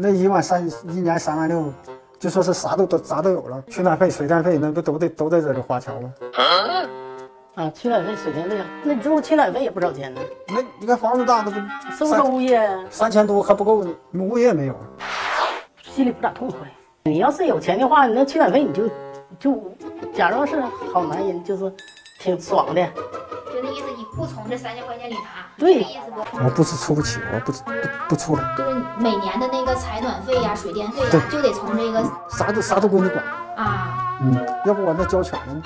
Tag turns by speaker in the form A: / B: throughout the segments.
A: 那1万3，一年3万6，就说是啥都有了，取暖费、水电费那不都在这里花销吗？
B: 啊，取暖费、水电费，那你这不取暖费也不少钱呢？
A: 那你看房子大，那不
B: 收物业
A: 3000多还不够呢，物业没有，
B: 心里不咋痛快。你要是有钱的话，你那取暖费你就，假如是好男人，就是挺爽的。
C: 就那意思，你不从这3000块钱里拿，
B: 对，
C: 意思不？
A: 我不是出不起，我不出来。
C: 就是每年的那个采暖费呀、水电费呀，就得从这个
A: 啥都归你管
C: 啊。
A: 要不我那交全了。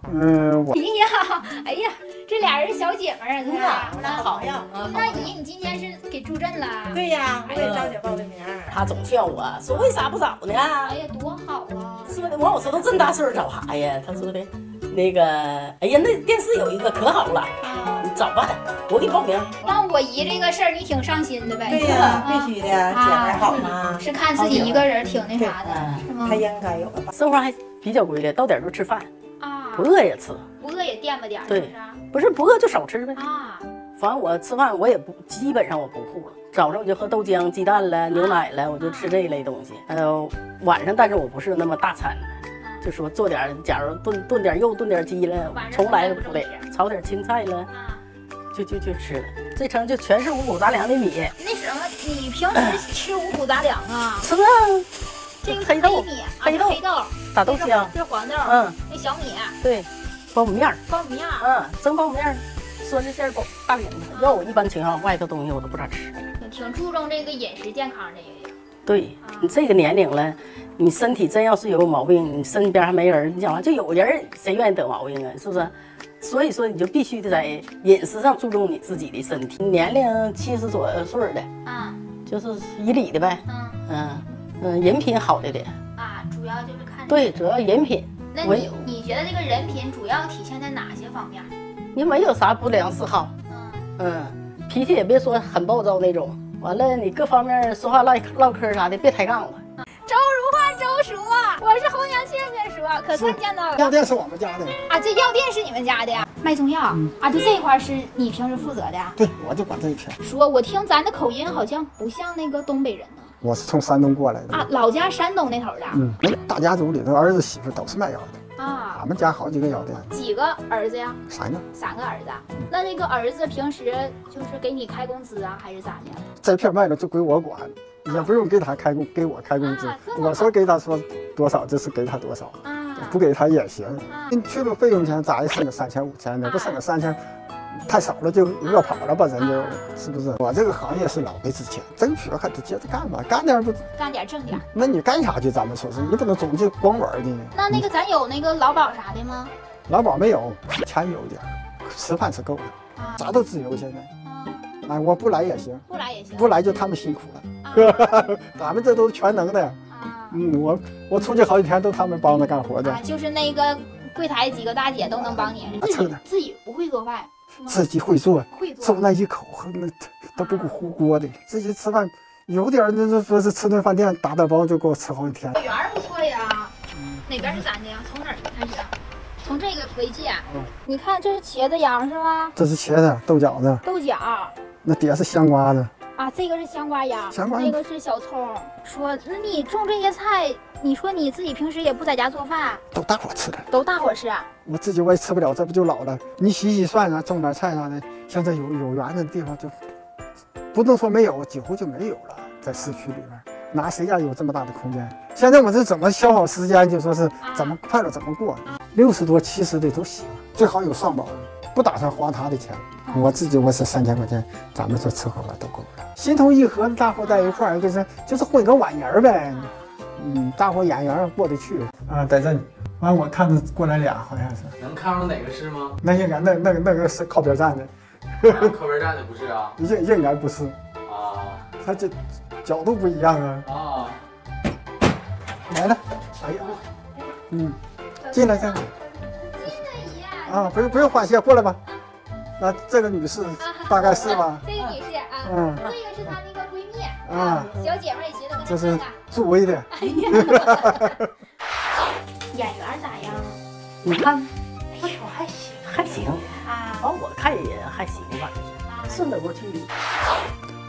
C: 哎呀，这俩人小姐妹儿，
B: 那好呀。
C: 那姨，你今天是给助阵了？
D: 对呀，我给张姐报的名。
B: 他总劝我说为啥不找呢？
C: 哎呀，多好啊！
B: 说的我说都这么大岁数找啥呀？他说的，那个，哎呀，那电视有一个可好了，你找吧，我给你报名。
C: 那我姨这个事儿你挺上心的呗？
D: 对呀，必须的，姐妹好嘛。
C: 是看自己一个人挺那啥的，是吗？
D: 他应该有的。
B: 生活还比较规律，到点就吃饭
C: 啊，
B: 不饿也吃，
C: 不饿也垫吧点儿，
B: 对，不是不饿就少吃呗
C: 啊。
B: 反正我吃饭我也不，基本上我不糊了。早上我就喝豆浆、鸡蛋了、牛奶了，我就吃这一类东西。晚上但是我不是那么大餐，就说做点，假如炖点肉、炖点鸡了，从来都不得，炒点青菜了，就吃了。这称就全是五谷杂粮的米。
C: 那什么，你平时吃五谷杂粮啊？
B: 吃啊。
C: 这个
B: 黑豆
C: 米，
B: 黑豆打豆浆，
C: 这是黄豆，那小米，
B: 对，苞米面，蒸苞米面。酸菜馅大饼子，要我一般情况外头东西我都不咋吃，
C: 挺注重这个饮食健康的也有。
B: 对，你这个年龄了，你身体真要是有毛病，你身边还没人，你讲话就有人谁愿意得毛病啊？是不是？所以说你就必须得在饮食上注重你自己的身体。年龄70多岁的，就是以里的呗，人品好的
C: 啊，主要就是看
B: 对，主要人品。
C: 那你觉得这个人品主要体现在哪些方面？
B: 你没有啥不良嗜好，脾气也别说很暴躁那种。完了，你各方面说话唠嗑啥的，别抬杠了。
C: 周如花，周叔，我是红娘倩倩叔，可算见到了。
A: 药店是我们家的
C: 啊，这药店是你们家的呀？卖中药啊，就这一块是你平时负责的？
A: 对，我就管这一片。
C: 说，我听咱的口音好像不像那个东北人呢。
A: 我是从山东过来的
C: 啊，老家山东那头的。
A: 大家族里头儿子媳妇都是卖药的。
C: 啊，
A: 俺们家好几个药店。
C: 几个儿子呀
A: ？3个。
C: 3个儿子。那这个儿子平时就是给你开工资啊，还是咋的？
A: 这片卖了就归我管，也不用给他给我开工资。我说给他说多少就是给他多少，不给他也行。你去了费用钱，咋也省个3000、5000的，不省个3000。太少了就饿跑了吧，人就是不是？我这个行业是老没值钱，争取还得接着干吧，干点挣点。那你干啥去？咱们说是，你不能总就光玩的。
C: 那个咱有那个劳保啥的吗？
A: 劳保没有，钱有点，吃饭是够的，啥都自由现在。哎，我不来也行，不来就他们辛苦了。咱们这都是全能的。我出去好几天都他们帮着干活的。
C: 就是那个柜台几个大姐都能帮你，自己不会做饭。
A: 自己会做，就那一口，那都不够糊锅的。自己吃饭有点那就说是吃顿饭店打包就给我吃好几天。
C: 园不错呀，哪边是咱的呀？从哪儿开始？从这个为界。你看这是茄子秧是吧？
A: 这是茄子、豆角子。
C: 豆角。
A: 那底是香瓜子。
C: 啊，这个是香瓜秧，那个是小葱。说，那你种这些菜，你说你自己平时也不在家做饭？
A: 都大伙吃的。
C: 都大伙吃啊？
A: 我自己我也吃不了，这不就老了？你洗涮啊，种点菜啥的，像这有园的地方就不能说没有，几乎就没有了。在市区里边，哪谁家有这么大的空间？现在我这怎么消耗时间，就说是怎么快乐怎么过。60多、70的都喜欢，最好有上保的，不打算花他的钱。我自己我是3000块钱，咱们说吃喝玩都够了。心头一合，大伙在一块儿，就是混个晚年呗。大伙眼缘过得去啊，在这里。完，我看着过来俩，好像是。
E: 能看出哪个是吗？
A: 那应该那个是靠边站的。
E: 靠边站的不是啊？
A: 应该不是
E: 啊，
A: 他这角度不一样啊。
E: 啊，
A: 来了，哎呀，进来。啊，不用换鞋，过来吧。那这个女士大概是吧？
C: 这个女士啊，这个是她那个闺蜜啊，小姐妹一起的。
A: 这是助威的。
C: 哎呀，眼缘咋样？
B: 你看，
C: 哎呦，还行
B: 啊。我看也还行吧，顺得过去。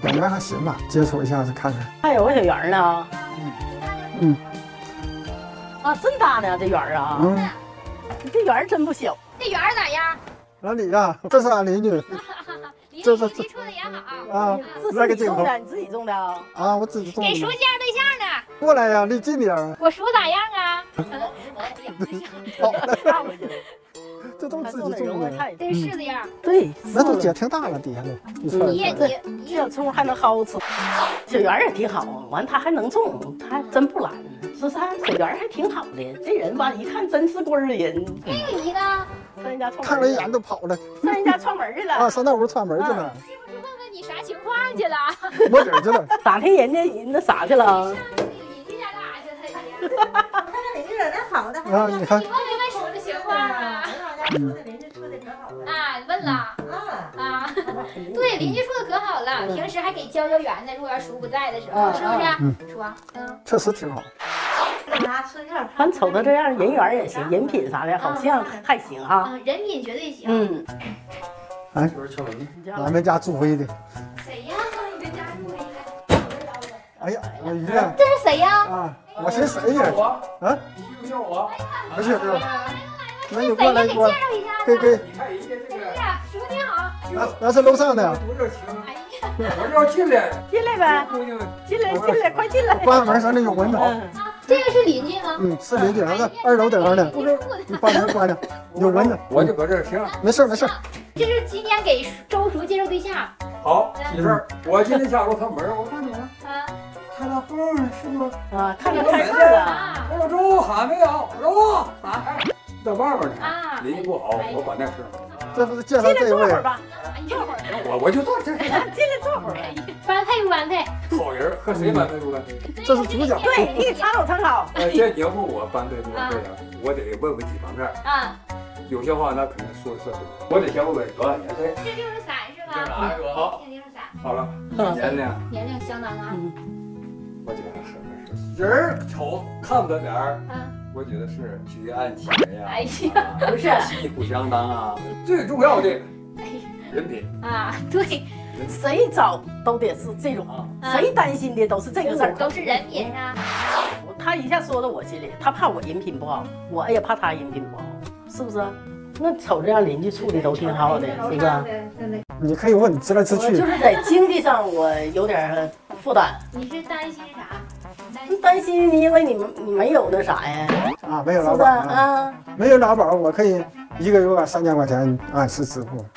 A: 演员还行吧，接触一下子看看。
B: 还有个小圆呢。
A: 嗯。
B: 啊，真大呢，这圆啊。
A: 嗯。
B: 这圆真不小。
C: 这圆咋样？
A: 哪里呀？这是俺邻居。
C: 这是处的也好
A: 啊。
B: 这是你种的，你自己种的啊？
A: 啊，我自己种的。
C: 给叔介绍对象呢。
A: 过来呀，离近点。
C: 我叔咋样啊？
A: 好了。这都自己种的。
C: 这是柿子样。
B: 对，
A: 那都结挺大了，底下的。
C: 你
B: 这葱还能好吃。小圆也挺好，完他还能种，他还真不懒。是啥？小圆还挺好的，这人吧，一看真是官儿人。
C: 这个姨呢？
B: 上人家串门。
A: 看了一眼都跑了。
B: 上人家串门去了。
A: 啊，上那屋串门去了。
C: 是不是问问你啥情况去了？
A: 摸底去了。
B: 打听人家那啥去了。
C: 邻居家干啥去了？
D: 看看邻居在那好的。
A: 啊，你看。
C: 你问问叔的情况啊？
D: 邻居处的可好了。
C: 啊，问了。啊，对，邻居处的可好了，平时还给浇浇园呢。如果要叔不在的时候，是不是？叔啊，
A: 确实挺好。
B: 反正瞅他这样，人缘也行，人品啥的好像还行哈。
C: 人品绝对行。
B: 嗯。
A: 哎，俺们家住回的。
C: 谁呀？你们家住回的？
A: 哎呀，我鱼啊！
C: 这是谁呀？
A: 啊，我寻谁呀？啊？
E: 需不需要我？
A: 不是，那你过来过来，给。
C: 叔你好。
A: 那是楼上的。
E: 多热情！哎呀，我就要进来。
B: 进来呗，进来，快进来！
A: 关门上那有蚊子。
C: 这个是邻居吗？
A: 嗯，是邻居，那个2楼顶上的。你把门关上，有蚊子。
E: 我就搁这儿停。
A: 没事。
C: 这是今天给周叔介绍对象。
E: 好，媳妇儿，我今天下楼开门，我看你了。
C: 啊。
E: 看到缝儿是不？
B: 啊，看到开缝了。
E: 老周喊没有？周，哎，在外边呢。
C: 啊。
E: 邻居不好，我管那事。
A: 这不是介绍这位
B: 吧？
C: 你坐会儿。
E: 我就坐这。
B: 进来坐会儿。
C: 般配不般配？
E: 好人和谁般配不般配？
A: 这是主角。
B: 对，你给参考。
E: 这你要问我般配不般配的，我得问几方面。
C: 啊。
E: 有些话那肯定说多，我得先问问多少年岁。
C: 是63是吧？
E: 好，
C: 挺63。
E: 好了，
C: 年龄相当啊。
E: 我觉得是人瞅看不得脸儿，我觉得是举案齐眉呀。
C: 哎呀，不是
E: 旗鼓相当啊，最重要的人品
C: 啊，对，
B: 谁找都得是这种，谁担心的都是这个事儿，
C: 都是人品上。
B: 他一下说到我心里，他怕我人品不好，我也怕他人品不好，是不是？那瞅这样邻居处的都挺好的，是不是？
A: 你可以问直来直去。
B: 就是在经济上我有点负担。
C: 你是担心啥？
B: 担心因为你没有那啥呀？
A: 啊，没有劳保啊，没有劳保，我可以1个月3000块钱按时支付。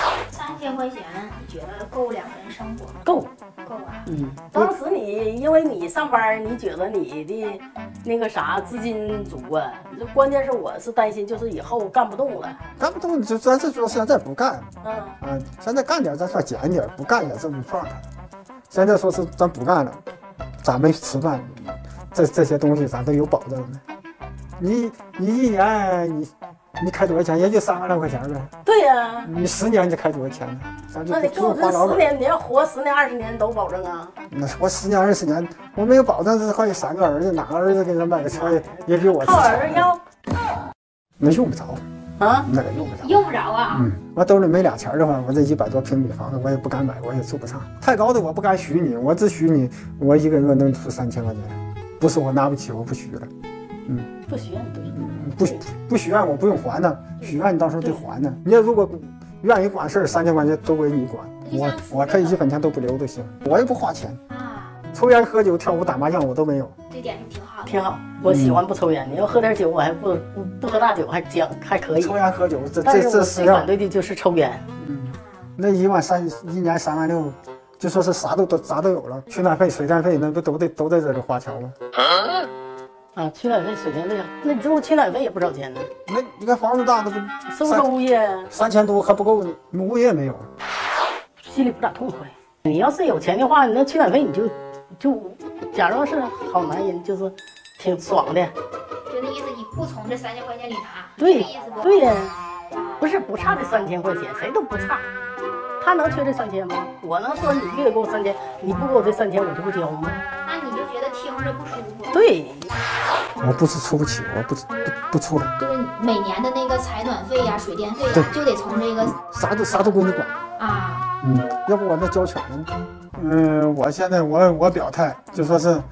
C: 3000块钱，你觉得够2个人生活？
B: 够
C: 啊。
B: 当时因为你上班，你觉得你的那个啥资金足啊？关键是我是担心，就是以后干不动了。
A: 干不动就咱是说现在不干。现在干点咱算减点，不干也这么放着。现在说是咱不干了，咱没吃饭，这些东西咱都有保证的。你1年你开多少钱？也就3万来块钱呗。
B: 对呀。
A: 你10年就开多少钱呢？咱就
B: 那你跟我这10年，你要活10年20年都保证啊？
A: 那活10年20年，我没有保证，这还有3个儿子，哪个儿子给他买个车也比我。
B: 靠儿子要？
A: 那用不着
B: 啊，
A: 那个用不着。
C: 用不着啊。
A: 我兜里没俩钱的话，我这100多平米房子我也不敢买，我也住不上。太高的我不敢许你，我只许你，我1个月能出3000块钱，不是我拿不起，我不许了。
B: 不许愿
A: 不许愿我不用还呢，许愿你到时候得还呢。你要如果愿意管事儿，3000块钱都归你管，我可以1分钱都不留都行，我也不花钱啊。抽烟喝酒跳舞打麻将我都没有，
C: 这点是挺好的。
B: 挺好，我喜欢不抽烟。你要喝点酒，我还不喝大酒，还可以。
A: 抽烟喝酒
B: 这最反对的就是抽烟。
A: 那1万3，1年3万6，就说是啥都有了，取暖费、水电费那不都在这里花钱吗？
B: 啊，取暖费、水电费，那你这取暖费也不少钱呢。
A: 那你看房子大的不
B: 收不收物业
A: ？3000多还不够，物业没有，
B: 心里不咋痛快。你要是有钱的话，你那取暖费你就，假如是好男人，就是挺爽的。
C: 就那意思，你不从这3000块钱里拿，
B: 对，
C: 意思不？
B: 对呀，不是不差这3000块钱，谁都不差。他能缺这3000吗？我能说你必得给我3000，你不给我这3000，我就不交吗？
C: 那你就觉得听着不舒服。
B: 对，
A: 我不是出不起，我不出来。
C: 就是每年的那个采暖费呀、水电费呀，就得从这个
A: 啥都归你管
C: 啊。
A: 要不我那交全了呢。 我现在我表态就说是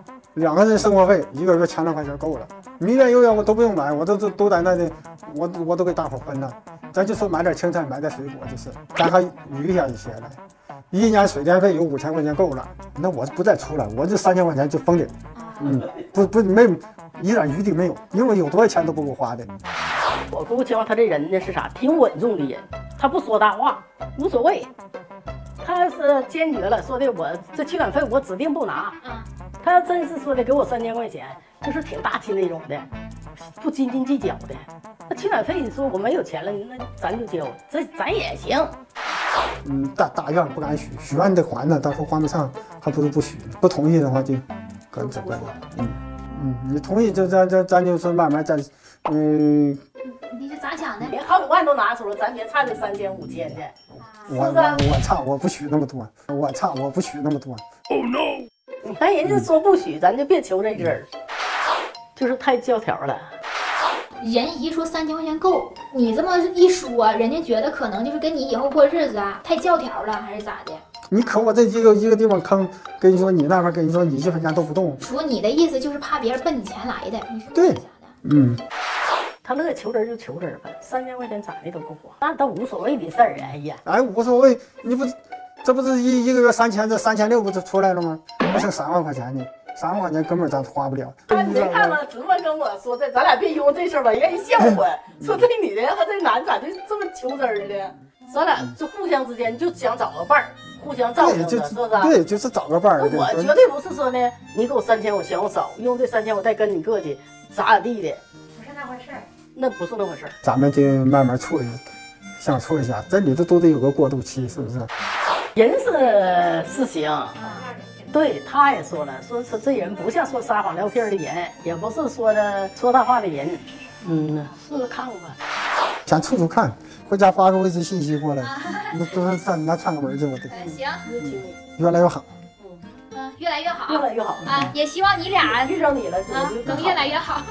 A: 2个人生活费1个月1000多块钱够了，米面油盐我都不用买，我都在那里，我都给大伙分了。咱就说买点青菜，买点水果，就是咱还余下一些来。1年水电费有5000块钱够了，那我不再出了，我这3000块钱就封顶。没一点余地没有，因为有多少钱都不够花的。
B: 我姑姑情况，他这人呢是啥？挺稳重的人，他不说大话，无所谓。他是坚决了，说的我这取暖费我指定不拿。他真是说的给我3000块钱，就是挺大气那种的，不斤斤计较的。那取暖费说我没有钱了，那咱就交，这咱也行。
A: 大院不敢许，许完得还呢，到时候还不上，还不如不许。不同意的话就赶紧走吧。你同意就咱就是慢慢再
C: 你是咋想的？
B: 连好几万都拿出来，咱别差这3000、5000的。
A: 我差，我不许那么多。我不许那么多。
B: Oh no！ 但人家说不许，咱就别求这真儿，就是太教条了。
C: 人一说3000块钱够，你这么一说，人家觉得可能就是跟你以后过日子啊太教条了，还是咋的？
A: 你可我这一个地方坑，跟你说你那边跟你说你1分钱都不动。
C: 说你的意思就是怕别人奔你钱来的，你是
A: 对，
C: 想的。
B: 他乐意求真就求真吧，3000块钱咋的都够花，那都无所谓的事儿。哎呀，
A: 无所谓，你不，这不是一个月3000，这3600不就出来了吗？不剩3万块钱呢，3万块钱根本咱花不了。
B: 你没看吗？直播跟我说这，咱俩别用这事儿吧，人家笑话，说这女的和这男的咋就这么求真儿的？咱俩就互相之间就想找个伴儿，互相照顾着，是不是？
A: 对，就是找个伴儿。
B: 我绝对不是说呢，你给我3000，我嫌我少，用这3000我再跟你客气，咋地的？
D: 不是那回事儿。
B: 那不是那回事儿。
A: 咱们就慢慢处理，相处一下，这里头都得有个过渡期，是不是？
B: 人是行。对，他也说了，说这人不像说撒谎撂屁的人，也不是说的说大话的人。是看看吧。
A: 先处看，回家发个微信信息过来，那串个门去，我得。
C: 行，
A: 越来越好。
C: 越来越好，
B: 越来越好
C: 啊！也希望你俩
B: 遇上你了，
C: 能越来越好。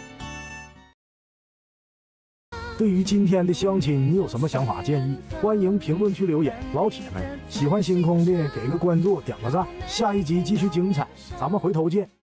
F: 对于今天的相亲，你有什么想法建议？欢迎评论区留言。老铁们，喜欢星空的给个关注，点个赞，下一集继续精彩，咱们回头见。